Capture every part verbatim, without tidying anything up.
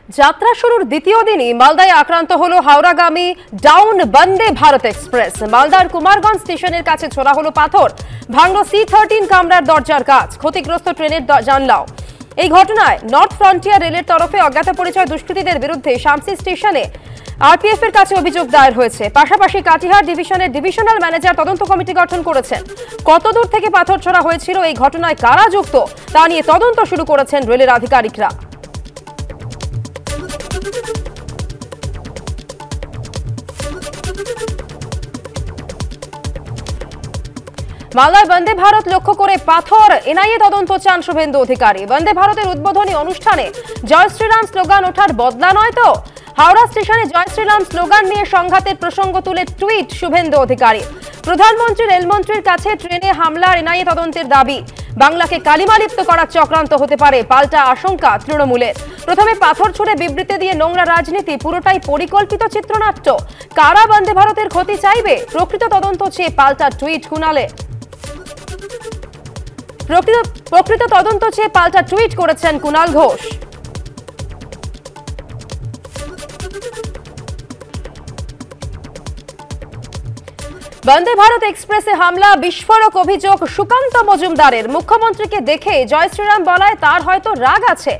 যাত্রা শুরুর দ্বিতীয় দিনই মালদায় আক্রান্ত হলো হাওড়াগামী ডাউন বন্দে ভারত এক্সপ্রেস। মালদার কুমারগঞ্জ স্টেশনের কাছে ছোড়া হলো পাথর, ভাঙল সি থার্টিন কামরার দরজার কাঁচ, ক্ষতিগ্রস্ত ট্রেনের জানলাও। এই ঘটনায় নর্থ ফ্রন্টিয়ার রেলের তরফে অজ্ঞাত পরিচয় দুষ্কৃতীদের বিরুদ্ধে শামসি স্টেশনে আরপিএফ এর কাছে অভিযোগ দায়ের হয়েছে। পাশাপাশি কাটিহার ডিভিশনের ডিভিশনাল ম্যানেজার তদন্ত কমিটি গঠন করেছেন। কতদূর থেকে পাথর ছোড়া হয়েছিল, এই ঘটনায় কারা যুক্ত তা নিয়ে তদন্ত শুরু করেছেন রেলের আধিকারিকরা। মালদায় বন্দে ভারত লক্ষ্য করে পাথর, এনআইএ তদন্ত চান শুভেন্দু অধিকারী। বন্দে ভারতের উদ্বোধনী অনুষ্ঠানে জয় শ্রীরাম স্লোগান ওঠার বদলা নয় তো? হাওড়া স্টেশনে জয় শ্রীরাম স্লোগান নিয়ে সংঘাতের প্রসঙ্গ তুলে টুইট শুভেন্দু অধিকারী। প্রধানমন্ত্রী রেলমন্ত্রীর কাছে ট্রেনে হামলার এনআইএ তদন্তের দাবি। বাংলাকে কালিমালিপ্ত করার চক্রান্ত হতে পারে, পাল্টা আশঙ্কা তৃণমূলের। প্রথমে পাথর ছুড়ে বিবৃতি দিয়ে নোংরা রাজনীতি, পুরোটাই পরিকল্পিত চিত্রনাট্য। কারা বন্দে ভারতের ক্ষতি চাইবে? প্রকৃত তদন্ত চেয়ে পাল্টা টুইট কুণালে। প্রকৃত তদন্ত চেয়ে পাল্টা টুইট করেছেন কুণাল ঘোষ। বন্দে ভারত এক্সপ্রেসে হামলা, বিস্ফোরক অভিযোগ সুকান্ত মজুমদারের। মুখ্যমন্ত্রীকে দেখে জয় শ্রীরাম বলায় তার হয়তো রাগ আছে।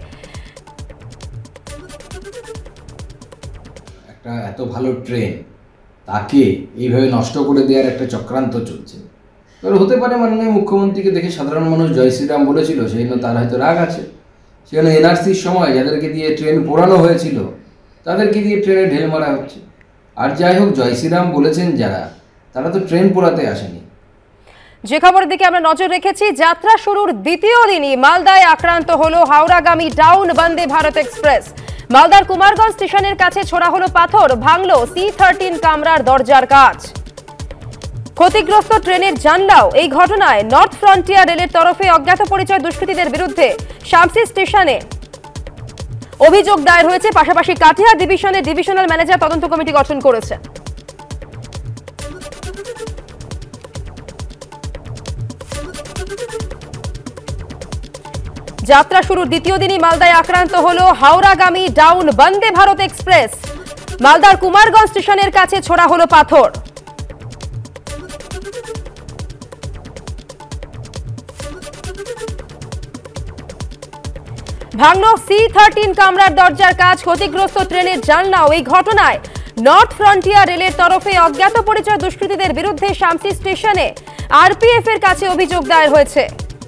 একটা এত ভালো ট্রেন তাকে এইভাবে নষ্ট করে দেওয়ার একটা চক্রান্ত চলছে। এবার হতে পারে মাননীয় মুখ্যমন্ত্রীকে দেখে সাধারণ মানুষ জয় শ্রীরাম বলেছিল, সেই জন্য তার হয়তো রাগ আছে। সেখানে এনআরসির সময় যাদেরকে দিয়ে ট্রেন পোড়ানো হয়েছিল তাদেরকে দিয়ে ট্রেনে ঢেল মারা হচ্ছে। আর যাই হোক, জয় শ্রীরাম বলেছেন যারা, তারা তো ট্রেন পোড়াতে আসেনি। যে খবরের দিকে আমরা নজর রেখেছি, যাত্রা শুরুর দ্বিতীয় দিনই মালদায় আক্রান্ত হলো হাওড়াগামী ডাউন বন্দে ভারত এক্সপ্রেস। মালদার কুমারগঞ্জ স্টেশনের কাছে ছোড়া হলো পাথর, ভাঙল সি থার্টিন কামরার দরজার কাঁচ, ক্ষতিগ্রস্ত ট্রেনের জানলাও। এই ঘটনায় নর্থ ফ্রন্টিয়ার রেলের তরফে অজ্ঞাত পরিচয় দুষ্কৃতীদের বিরুদ্ধে শামসি স্টেশনে অভিযোগ দায়ের হয়েছে। পাশাপাশি কাটিহার ডিভিশনের ডিভিশনাল ম্যানেজার তদন্ত কমিটি গঠন করেছে। যাত্রা শুরুর দ্বিতীয় দিনই মালদায় আক্রান্ত হলো হাওড়াগামী ডাউন বন্দে ভারত এক্সপ্রেস। মালদার কুমারগঞ্জ স্টেশনের কাছে ছোড়া হলো পাথর, ভাঙল সি থার্টিন কামরার দরজার কাঁচ, ক্ষতিগ্রস্ত ট্রেনের জানলাও। এই ঘটনায় নর্থ ফ্রন্টিয়ার রেলের তরফে অজ্ঞাত পরিচয় দুষ্কৃতীদের বিরুদ্ধে শামসি স্টেশনে আরপিএফ এর কাছে অভিযোগ দায়ের হয়েছে।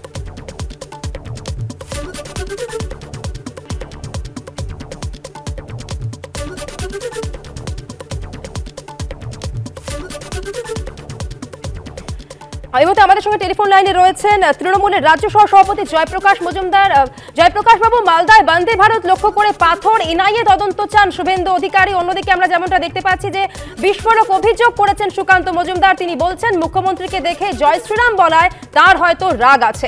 এই মুহূর্তে আমাদের সঙ্গে টেলিফোন লাইনে রয়েছেন তৃণমূলের রাজ্য সহ সভাপতি জয়প্রকাশ মজুমদার। জয়প্রকাশ বাবু, মালদায় বন্দে ভারত লক্ষ্য করে পাথর, এনআইএ তদন্ত চান শুভেন্দু অধিকারী। অন্যদিকে আমরা যেমনটা দেখতে পাচ্ছি যে বিস্ফোরক অভিযোগ করেছেন সুকান্ত মজুমদার। তিনি বলছেন মুখ্যমন্ত্রীকে দেখে জয় শ্রীরাম বলায় তার হয়তো রাগ আছে।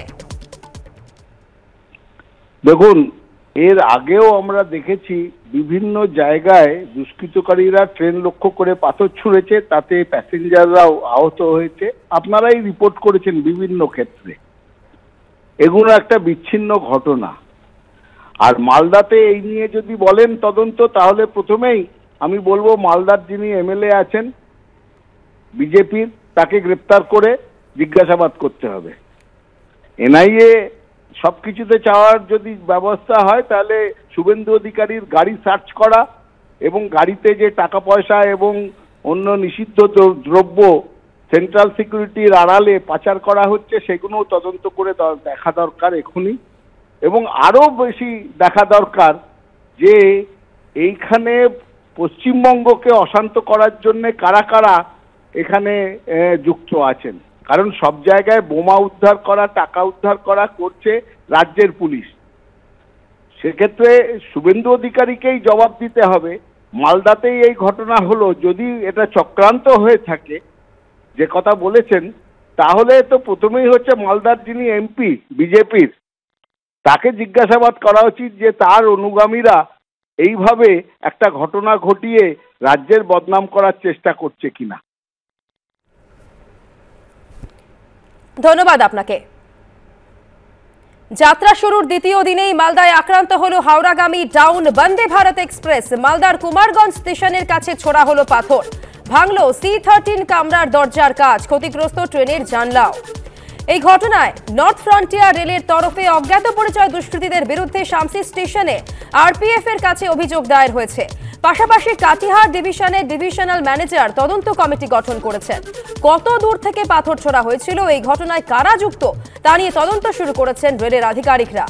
দেখুন, এর আগেও আমরা দেখেছি বিভিন্ন জায়গায় দুষ্কৃতকারীরা ট্রেন লক্ষ্য করে পাথর ছুঁড়েছে, তাতে প্যাসেঞ্জাররাও আহত হয়েছে। আপনারাই রিপোর্ট করেছেন বিভিন্ন ক্ষেত্রে। এগুলো একটা বিচ্ছিন্ন ঘটনা। আর মালদাতে এই নিয়ে যদি বলেন তদন্ত, তাহলে প্রথমেই আমি বলবো মালদার যিনি এমএলএ আছেন বিজেপির, তাকে গ্রেপ্তার করে জিজ্ঞাসাবাদ করতে হবে। এনআইএ সবকিছুতে চাওয়ার যদি ব্যবস্থা হয়, তাহলে শুভেন্দু অধিকারীর গাড়ি সার্চ করা এবং গাড়িতে যে টাকা পয়সা এবং অন্য নিষিদ্ধ দ্রব্য সেন্ট্রাল সিকিউরিটির আড়ালে পাচার করা হচ্ছে, সেগুলো তদন্ত করে দেখা দরকার এখনই। এবং আরো বেশি দেখা দরকার যে এইখানে পশ্চিমবঙ্গকে অশান্ত করার জন্য কারা কারা এখানে যুক্ত আছেন। কারণ সব জায়গায় বোমা উদ্ধার করা, টাকা উদ্ধার করা করছে রাজ্যের পুলিশ। সেক্ষেত্রে শুভেন্দু অধিকারীকেই জবাব দিতে হবে। মালদাতেই এই ঘটনা হলো, যদি এটা চক্রান্ত হয়ে থাকে যে কথা বলেছেন, তাহলে তো প্রথমেই হচ্ছে মালদার যিনি এমপি বিজেপির, তাকে জিজ্ঞাসাবাদ করা উচিত যে তার অনুগামীরা এইভাবে একটা ঘটনা ঘটিয়ে রাজ্যের বদনাম করার চেষ্টা করছে কিনা। ধন্যবাদ আপনাকে। যাত্রা শুরুর দ্বিতীয় দিনেই মালদায় আক্রান্ত হলো হাওড়াগামী ডাউন বন্দে ভারত এক্সপ্রেস। মালদার কুমারগঞ্জ স্টেশনের কাছে ছোড়া হলো পাথর, ভাঙল সি থার্টিন কামরার দরজার কাজ, ক্ষতিগ্রস্ত ট্রেনের জানলাও। এই ঘটনায় নর্থ ফ্রন্টিয়ার রেলের তরফে অজ্ঞাত পরিচয় দুষ্কৃতীদের বিরুদ্ধে শামসি স্টেশনে আরপিএফ এর কাছে অভিযোগ দায়ের হয়েছে। পাশাপাশি কাটিহার ডিভিশনের ডিভিশনাল ম্যানেজার তদন্ত কমিটি গঠন করেছেন। কত দূর থেকে পাথর ছোড়া হয়েছিল, এই ঘটনায় কারা যুক্ত তা নিয়ে তদন্ত শুরু করেছেন রেলের আধিকারিকরা।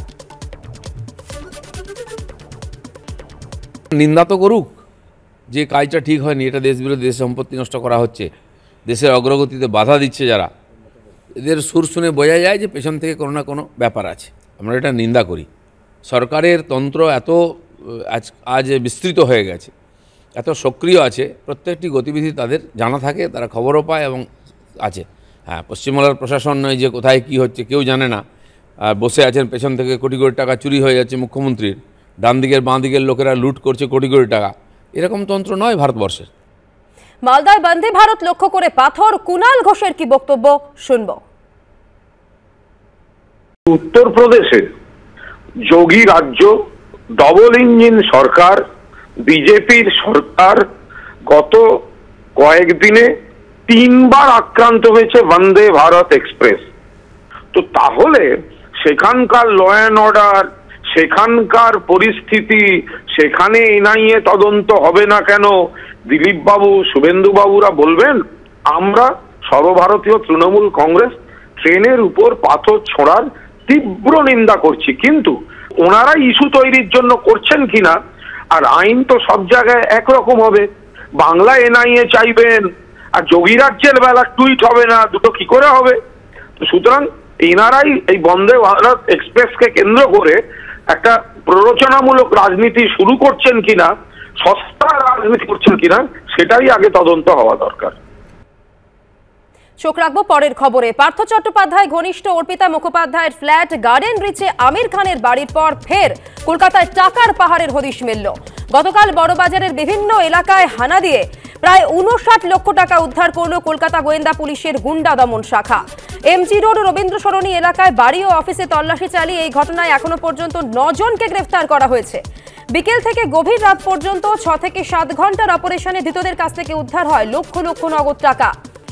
নিন্দা তো করুক যে কাজটা ঠিক হয়নি, এটা দেশ বিরোধী, দেশ সম্পত্তি নষ্ট করা হচ্ছে, দেশের অগ্রগতিতে বাধা দিচ্ছে যারা, এদের সুর শুনে বোঝা যায় যে পেছন থেকে কোনো না কোনো ব্যাপার আছে। আমরা এটা নিন্দা করি। সরকারের তন্ত্র এত আজ আজ বিস্তৃত হয়ে গেছে, এত সক্রিয় আছে, প্রত্যেকটি গতিবিধি তাদের জানা থাকে, তারা খবরও পায় এবং আছে। হ্যাঁ, পশ্চিমবাংলার প্রশাসন নয় যে কোথায় কি হচ্ছে কেউ জানে না, আর বসে আছেন পেছন থেকে কোটি কোটি টাকা চুরি হয়ে যাচ্ছে মুখ্যমন্ত্রীর, ডান দিকের বাঁ দিকের লোকেরা লুট করছে কোটি কোটি টাকা, এরকম তন্ত্র নয় ভারতবর্ষের। মালদায় বন্দে ভারত লক্ষ্য করে পাথর, কুণাল ঘোষের কি বক্তব্য শুনব। উত্তরপ্রদেশের যোগী রাজ্য, ডবল ইঞ্জিন সরকার, বিজেপির সরকার গত কয়েকদিনে তিনবার আক্রান্ত হয়েছে বন্দে ভারত এক্সপ্রেস। তো তাহলে সেখানকার ল অ্যান্ড অর্ডার, সেখানকার পরিস্থিতি, সেখানে এনআইএ তদন্ত হবে না কেন? দিলীপ বাবু, শুভেন্দু বাবুরা বলবেন আমরা সর্বভারতীয় তৃণমূল কংগ্রেস ট্রেনের উপর পাথর ছোঁড়ার তীব্র নিন্দা করছি, কিন্তু ওনারা ইস্যু তৈরির জন্য করছেন কিনা, আর আইন তো সব জায়গায় একরকম হবে। বাংলা এনআইএ চাইবেন আর যোগী রাজ্যের বেলা টুইট হবে না, দুটো কি করে হবে? সুতরাং এনারাই এই বন্দে ভারত এক্সপ্রেসকে কেন্দ্র করে একটা প্ররোচনামূলক রাজনীতি শুরু করছেন কিনা, সস্তা রাজনীতি করছেন কিনা, সেটাই আগে তদন্ত হওয়া দরকার। চোখ রাখবো পরের খবরে। পার্থ চট্টোপাধ্যায় ঘনিষ্ঠ অর্পিতা মুখোপাধ্যায়ের ফ্ল্যাট গার্ডেন রিচে আমির খানের বাড়ির পর ফের কলকাতায় টাকার পাহাড়ের হদিশ মিলল। গতকাল বড়বাজারের বিভিন্ন এলাকায় হানা দিয়ে প্রায় উনষাট লক্ষ টাকা উদ্ধার করল কলকাতা গোয়েন্দা পুলিশের গুন্ডা দমন শাখা। এমজি রোড রবীন্দ্র সরণি এলাকায় বাড়ি ও অফিসে তল্লাশি চালিয়ে এই ঘটনায় এখনো পর্যন্ত নজনকে গ্রেফতার করা হয়েছে। বিকেল থেকে গভীর রাত পর্যন্ত ছ থেকে সাত ঘন্টার অপারেশনে ধৃতদের কাছ থেকে উদ্ধার হয় লক্ষ লক্ষ নগদ টাকা।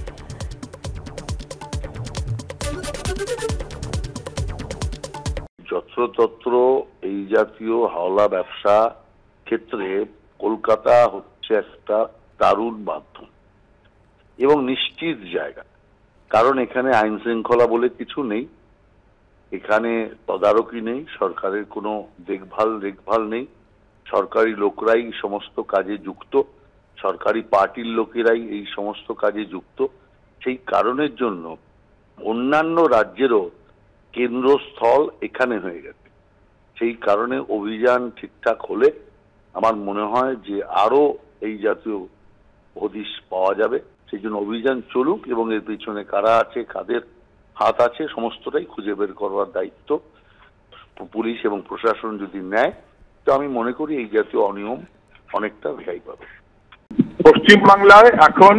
যত্রতত্র এই জাতীয় হাওলা ব্যবসা ক্ষেত্রে কলকাতা হচ্ছে একটা দারুণ মাধ্যম এবং নিশ্চিত জায়গা, কারণ এখানে আইন শৃঙ্খলা বলে কিছু নেই, এখানে তদারকি নেই, সরকারের কোনো দেখভাল দেখভাল নেই, সরকারি লোকরাই সমস্ত কাজে যুক্ত, সরকারি পার্টির লোকেরাই এই সমস্ত কাজে যুক্ত। সেই কারণের জন্য অন্যান্য রাজ্যেরও কেন্দ্রস্থল এখানে হয়ে গেছে। সেই কারণে অভিযান ঠিকঠাক হলে আমার মনে হয় যে আরো এই জাতীয় হদিশ পাওয়া যাবে। সেই জন্য অভিযান চলুক এবং এর পিছনে কারা আছে, কাদের হাত আছে, সমস্তটাই খুঁজে বের করবার দায়িত্ব পুলিশ এবং প্রশাসন যদি নেয়, তো আমি মনে করি এই জাতীয় অনিয়ম অনেকটা রেহাই পাবে। পশ্চিমবাংলায় এখন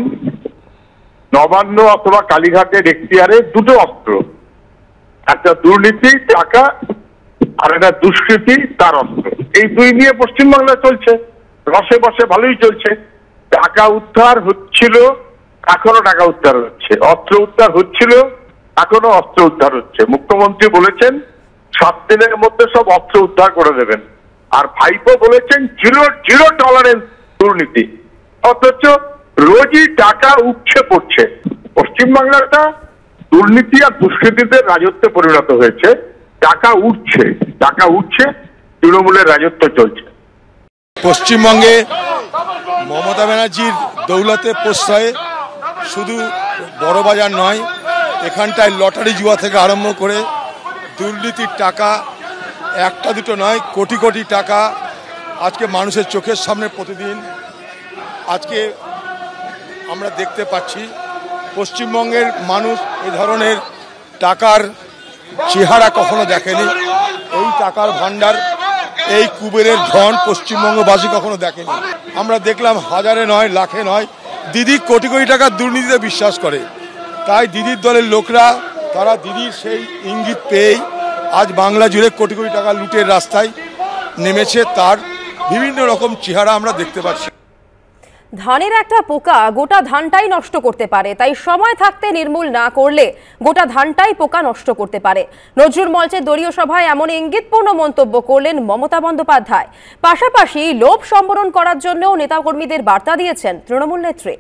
নবান্ন অথবা কালীঘাটের এখতিয়ারে দুটো অস্ত্র, একটা দুর্নীতি টাকা আর একটা দুষ্কৃতি তার অস্ত্র। এই দুই নিয়ে পশ্চিমবাংলা চলছে, রসে বসে ভালোই চলছে। টাকা উদ্ধার হচ্ছিল, এখনো টাকা উদ্ধার হচ্ছে, অস্ত্র উদ্ধার হচ্ছিল, এখনো অস্ত্র উদ্ধার হচ্ছে। মুখ্যমন্ত্রী বলেছেন সাত দিনের মধ্যে সব অস্ত্র উদ্ধার করে দেবেন, আর ভাইপো বলেছেন জিরো জিরো টলারেন্স দুর্নীতি, অথচ রোজই টাকা উপচে পড়ছে। পশ্চিমবাংলাটা দুর্নীতি আর দুষ্কৃতীদের রাজত্বে পরিণত হয়েছে। টাকা উঠছে, টাকা উঠছে, তৃণমূলের রাজত্ব চলছে। পশ্চিমবঙ্গে মমতা ব্যানার্জির দৌলতে প্রশ্রয়ে শুধু বড়বাজার নয়, এখানটায় লটারি জুয়া থেকে আরম্ভ করে দুর্নীতির টাকা একটা দুটো নয়, কোটি কোটি টাকা আজকে মানুষের চোখের সামনে প্রতিদিন আজকে আমরা দেখতে পাচ্ছি। পশ্চিমবঙ্গের মানুষ এ ধরনের টাকার চেহারা কখনো দেখেনি, এই টাকার ভান্ডার, এই কুবেরের ধন পশ্চিমবঙ্গবাসী কখনো দেখেনি। আমরা দেখলাম হাজারে নয়, লাখে নয়, দিদি কোটি কোটি টাকার দুর্নীতিতে বিশ্বাস করে। তাই দিদির দলের লোকরা তারা দিদির সেই ইঙ্গিত পেয়েই আজ বাংলা জুড়ে কোটি কোটি টাকা লুটের রাস্তায় নেমেছে, তার বিভিন্ন রকম চেহারা আমরা দেখতে পাচ্ছি। ধানের একটা পোকা গোটা ধানটাই নষ্ট করতে পারে, তাই সময় থাকতে নির্মূল না করলে গোটা ধানটাই পোকা নষ্ট করতে পারে। নজরুল মঞ্চের দলীয় সভায় এমন ইঙ্গিতপূর্ণ মন্তব্য করলেন মমতা বন্দ্যোপাধ্যায়। পাশাপাশি লোভ সম্বরণ করার জন্যও নেতাকর্মীদের বার্তা দিয়েছেন তৃণমূল নেত্রী।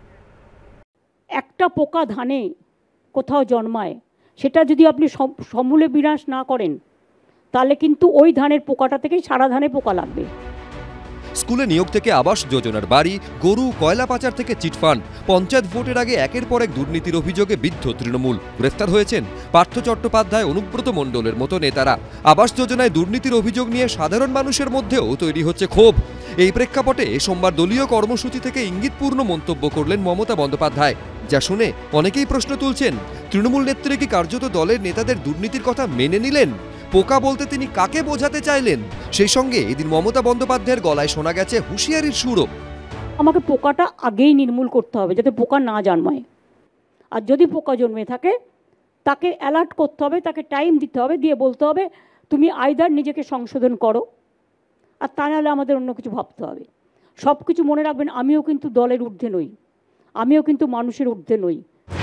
একটা পোকা ধানে কোথাও জন্মায়, সেটা যদি আপনি সমূলে বিনাশ না করেন তাহলে কিন্তু ওই ধানের পোকাটা থেকেই সারা ধানে পোকা লাগবে। স্কুলে নিয়োগ থেকে আবাস যোজনার বাড়ি, গরু, কয়লা পাচার থেকে চিটফান্ড, পঞ্চায়েত ভোটের আগে একের পর এক দুর্নীতির অভিযোগে বিদ্ধ তৃণমূল। গ্রেফতার হয়েছেন পার্থ চট্টোপাধ্যায়, অনুব্রত মণ্ডলের মতো নেতারা। আবাস যোজনায় দুর্নীতির অভিযোগ নিয়ে সাধারণ মানুষের মধ্যেও তৈরি হচ্ছে ক্ষোভ। এই প্রেক্ষাপটে সোমবার দলীয় কর্মসূচি থেকে ইঙ্গিতপূর্ণ মন্তব্য করলেন মমতা বন্দ্যোপাধ্যায়, যা শুনে অনেকেই প্রশ্ন তুলছেন, তৃণমূল নেত্রী কি কার্যত দলের নেতাদের দুর্নীতির কথা মেনে নিলেন? পোকা বলতে তিনি কাকে বোঝাতে চাইলেন? সেই সঙ্গে এদিন মমতা বন্দ্যোপাধ্যায়ের গলায় শোনা গেছে হুঁশিয়ারির সুরও। আমাকে পোকাটা আগেই নির্মূল করতে হবে যাতে পোকা না জন্মায়, আর যদি পোকা জন্মে থাকে তাকে অ্যালার্ট করতে হবে, তাকে টাইম দিতে হবে, দিয়ে বলতে হবে তুমি আইদার নিজেকে সংশোধন করো, আর তা নাহলে আমাদের অন্য কিছু ভাবতে হবে। সব কিছু মনে রাখবেন, আমিও কিন্তু দলের ঊর্ধ্বে নই, আমিও কিন্তু মানুষের ঊর্ধ্বে নই।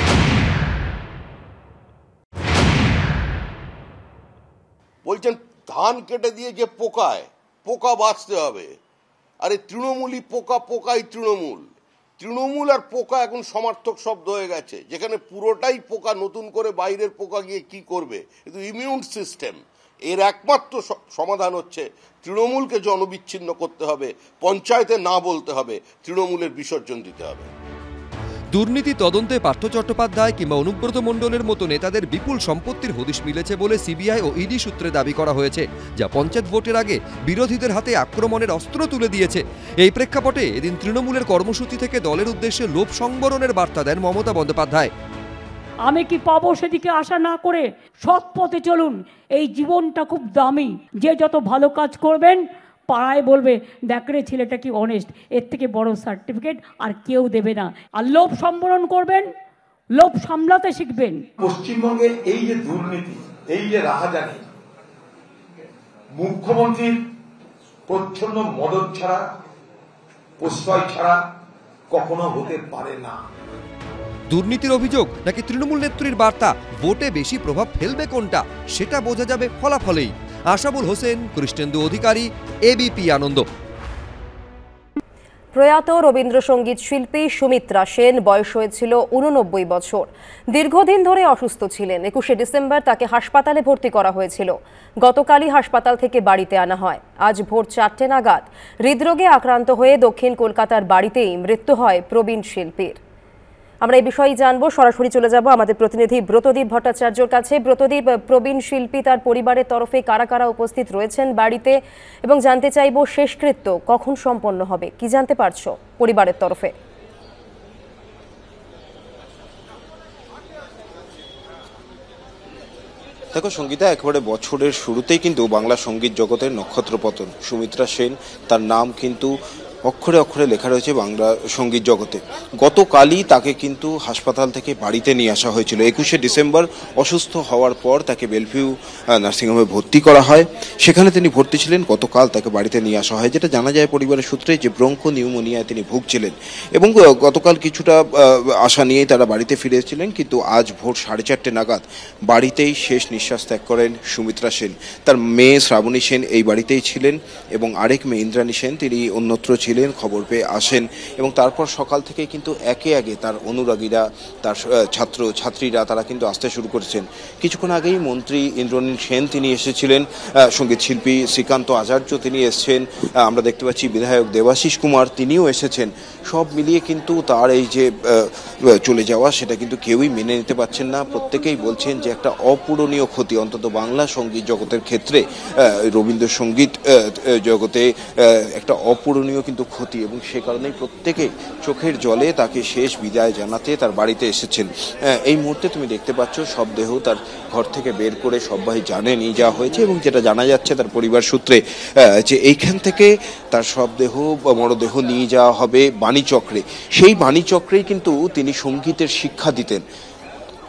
বলছেন ধান কেটে দিয়ে যে পোকায় পোকা বাঁচতে হবে, আরে তৃণমূলই পোকা, পোকাই তৃণমূল। তৃণমূল আর পোকা এখন সমার্থক শব্দ হয়ে গেছে, যেখানে পুরোটাই পোকা। নতুন করে বাইরের পোকা গিয়ে কি করবে? কিন্তু ইমিউন সিস্টেম, এর একমাত্র সমাধান হচ্ছে তৃণমূলকে জনবিচ্ছিন্ন করতে হবে, পঞ্চায়েতে না বলতে হবে, তৃণমূলের বিসর্জন দিতে হবে। দুর্নীতি তদন্তে পার্থ চট্টোপাধ্যায় কিংবা অনুব্রত মণ্ডলের মতো নেতাদের বিপুল সম্পত্তির হদিশ মিলেছে বলে সিবিআই ও ইডি সূত্রে দাবি করা হয়েছে, যা পঞ্চায়েত ভোটের আগে বিরোধীদের হাতে আক্রমণের অস্ত্র তুলে দিয়েছে। এই প্রেক্ষাপটে এদিন তৃণমূলের কর্মসূচি থেকে দলের উদ্দেশ্যে লোভ সংবরণের বার্তা দেন মমতা বন্দ্যোপাধ্যায়। আমি কি পাবো সেদিকে আশা না করে সৎ পথে চলুন। এই জীবনটা খুব দামি, যে যত ভালো কাজ করবেন পাড়ায় বলবে দেখ রে ছেলেটা কি অনেস্ট, এর থেকে বড় সার্টিফিকেট আর কেউ দেবে না। আর লোভ সম্বরণ করবেন, লোভ সামলাতে শিখবেন। পশ্চিমবঙ্গে এই যে দুর্নীতি, এই যে রাহাজানি, মুখ্যমন্ত্রীর প্রচ্ছন্ন মদত ছাড়া, প্রশ্রয় ছাড়া কখনো হতে পারে না। দুর্নীতির অভিযোগ নাকি তৃণমূল নেত্রীর বার্তা, ভোটে বেশি প্রভাব ফেলবে কোনটা সেটা বোঝা যাবে ফলাফলেই। আশাবুল হোসেন, কৃষ্ণেন্দু অধিকারী, এবিপি আনন্দ। প্রয়াত রবীন্দ্রসঙ্গীত শিল্পী সুমিত্রা সেন বয়স হয়েছিল উননব্বই বছর। দীর্ঘদিন ধরে অসুস্থ ছিলেন। একুশে ডিসেম্বর তাকে হাসপাতালে ভর্তি করা হয়েছিল। গতকালই হাসপাতাল থেকে বাড়িতে আনা হয়। আজ ভোর চারটে নাগাদ হৃদরোগে আক্রান্ত হয়ে দক্ষিণ কলকাতার বাড়িতেই মৃত্যু হয় প্রবীণ শিল্পীর। আমরা এই বিষয়ে জানবো, সরাসরি চলে যাব আমাদের প্রতিনিধি ব্রতদীপ ভট্টাচার্যর কাছে। ব্রতদীপ, প্রবীণ শিল্পী তার পরিবারের তরফে কারা কারা উপস্থিত রয়েছেন বাড়িতে, এবং জানতে চাইবো শেষকৃত্য কখন সম্পন্ন হবে, কি জানতে পারছো পরিবারের তরফে? দেখো সঙ্গীতা, একেবারে বছরের শুরুতেই কিন্তু বাংলা সঙ্গীত জগতের নক্ষত্রপতন সুমিত্রা সেন, তার নাম কিন্তু অক্ষরে অক্ষরে লেখা রয়েছে বাংলা সঙ্গীত জগতে। গতকালই তাকে কিন্তু হাসপাতাল থেকে বাড়িতে নিয়ে আসা হয়েছিল। একুশে ডিসেম্বর অসুস্থ হওয়ার পর তাকে বেলভিউ নার্সিংহোমে ভর্তি করা হয়। সেখানে তিনি ভর্তি ছিলেন। গতকাল তাকে বাড়িতে নিয়ে আসা হয়, যেটা জানা যায় পরিবারের সূত্রে যে ব্রঙ্কো নিউমোনিয়ায় তিনি ভুগছিলেন, এবং গতকাল কিছুটা আশা নিয়েই তারা বাড়িতে ফিরেছিলেন। কিন্তু আজ ভোর সাড়ে চারটে নাগাদ বাড়িতেই শেষ নিঃশ্বাস ত্যাগ করেন সুমিত্রা সেন। তার মেয়ে শ্রাবণী সেন এই বাড়িতেই ছিলেন, এবং আরেক মেয়ে ইন্দ্রাণী সেন তিনি অন্যত্র ছিলেন। খবর পেয়ে আসেন, এবং তারপর সকাল থেকে কিন্তু একে একে তার অনুরাগীরা, তার ছাত্র ছাত্রীরা তারা কিন্তু আসতে শুরু করেছেন। কিছুক্ষণ আগেই মন্ত্রী ইন্দ্রনীল সেন তিনি এসেছিলেন, সঙ্গীত শিল্পী শ্রীকান্ত আচার্য তিনি এসেছেন, আমরা দেখতে পাচ্ছি বিধায়ক দেবাশিস কুমার তিনিও এসেছেন। সব মিলিয়ে কিন্তু তার এই যে চলে যাওয়া সেটা কিন্তু কেউই মেনে নিতে পারছেন না। প্রত্যেকেই বলছেন যে একটা অপূরণীয় ক্ষতি, অন্তত বাংলা সঙ্গীত জগতের ক্ষেত্রে, রবীন্দ্রসঙ্গীত জগতে একটা অপূরণীয় কিন্তু ক্ষতি, এবং সে কারণেই প্রত্যেকে চোখের জলে তাকে শেষ বিদায় জানাতে তার বাড়িতে এসেছেন। এই মুহূর্তে তুমি দেখতে পাচ্ছ সব দেহ তার ঘর থেকে বের করে সবাই জানে নিয়ে যাওয়া হয়েছে, এবং যেটা জানা যাচ্ছে তার পরিবার সূত্রে যে এইখান থেকে তার সব দেহ মরদেহ নিয়ে যাওয়া হবে বাণীচক্রে। সেই বাণীচক্রেই কিন্তু তিনি সঙ্গীতের শিক্ষা দিতেন।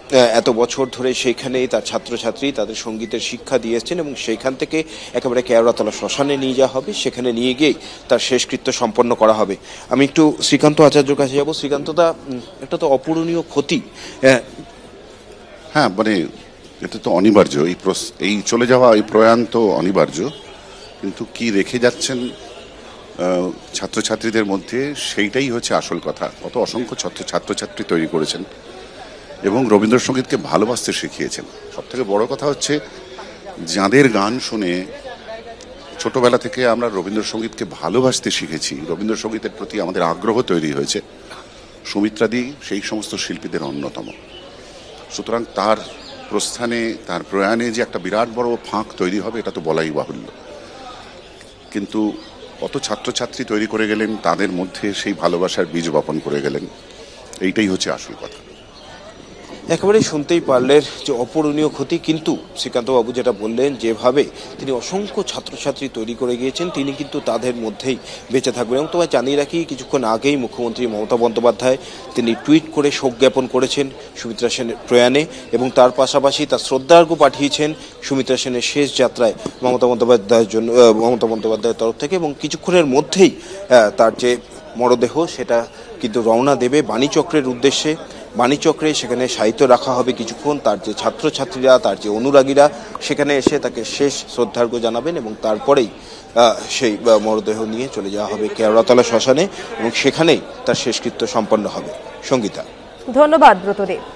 এত বছর ধরে সেইখানেই তার ছাত্রছাত্রী তাদের সঙ্গীতের শিক্ষা দিয়ে এসছেন এবং সেইখান থেকে একেবারে কেওড়াতলা শ্মশানে নিয়ে যাওয়া হবে, সেখানে নিয়ে গিয়েই তার শেষকৃত্য সম্পন্ন করা হবে। আমি একটু শ্রীকান্ত আচার্যর কাছে যাব। শ্রীকান্তদা, একটা তো অপূরণীয় ক্ষতি। হ্যাঁ, মানে এটা তো অনিবার্য, এই এই চলে যাওয়া এই প্রয়াণ তো অনিবার্য, কিন্তু কি রেখে যাচ্ছেন ছাত্রছাত্রীদের মধ্যে সেইটাই হচ্ছে আসল কথা। কত অসংখ্য ছাত্র ছাত্রছাত্রী তৈরি করেছেন এবং রবীন্দ্রসঙ্গীতকে ভালোবাসতে শিখিয়েছেন। সব থেকে বড় কথা হচ্ছে যাঁদের গান শুনে ছোটবেলা থেকে আমরা রবীন্দ্রসঙ্গীতকে ভালোবাসতে শিখেছি, রবীন্দ্রসঙ্গীতের প্রতি আমাদের আগ্রহ তৈরি হয়েছে, সুমিত্রাদি সেই সমস্ত শিল্পীদের অন্যতম। সুতরাং তার প্রস্থানে, তার প্রয়াণে যে একটা বিরাট বড় ফাঁক তৈরি হবে এটা তো বলাই বাহুল্য। কিন্তু কত ছাত্রছাত্রী তৈরি করে গেলেন, তাদের মধ্যে সেই ভালোবাসার বীজ বপন করে গেলেন, এইটাই হচ্ছে আসল কথা। একেবারে শুনতেই পারলেন যে অপূরণীয় ক্ষতি। কিন্তু শ্রীকান্তবাবু যেটা বললেন, যেভাবে তিনি অসংখ্য ছাত্রছাত্রী তৈরি করে গিয়েছেন, তিনি কিন্তু তাদের মধ্যেই বেঁচে থাকবেন। এবং তোমায় জানিয়ে রাখি, কিছুক্ষণ আগেই মুখ্যমন্ত্রী মমতা বন্দ্যোপাধ্যায় তিনি টুইট করে শোক জ্ঞাপন করেছেন সুমিত্রা সেনের প্রয়াণে এবং তার পাশাপাশি তার শ্রদ্ধার্ঘ্য পাঠিয়েছেন সুমিত্রা সেনের শেষ যাত্রায় মমতা বন্দ্যোপাধ্যায়ের জন্য, মমতা বন্দ্যোপাধ্যায়ের তরফ থেকে। এবং কিছুক্ষণের মধ্যেই তার যে মরদেহ সেটা কিন্তু রওনা দেবে বাণীচক্রের উদ্দেশ্যে। বাণীচক্রে সেখানে সাহিত্য রাখা হবে কিছুক্ষণ। তার যে ছাত্রছাত্রীরা, তার যে অনুরাগীরা সেখানে এসে তাকে শেষ শ্রদ্ধার্ঘ্য জানাবেন এবং তারপরেই সেই মরদেহ নিয়ে চলে যাওয়া হবে কেওড়াতলা শ্মশানে এবং সেখানেই তার শেষকৃত্য সম্পন্ন হবে। সঙ্গীতা, ধন্যবাদ ব্রতদেব।